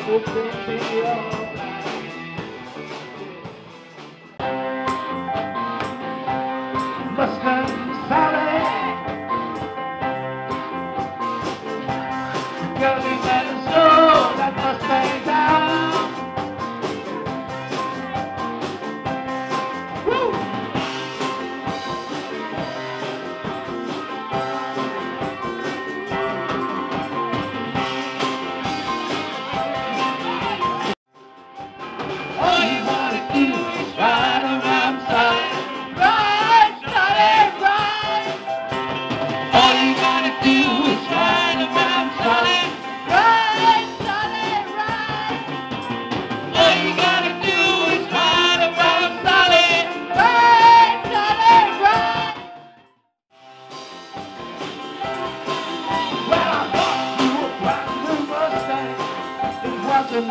Mustang Sally, girl, you better slow that Mustang down. Woo! All you wanna do is ride around Sally. Ride, Sally, ride. All you gotta do is ride around Sally. Ride, Sally, ride. All you gotta do is ride around Sally. Ride, Sally, ride. Well, I bought you a brand new Mustang. It was a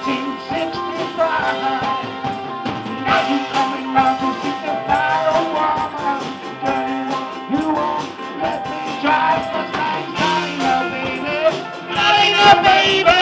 1965. Now you coming round to see the battle woman. Girl, you won't let me drive Mustang, Sally, no baby. Sally, no baby.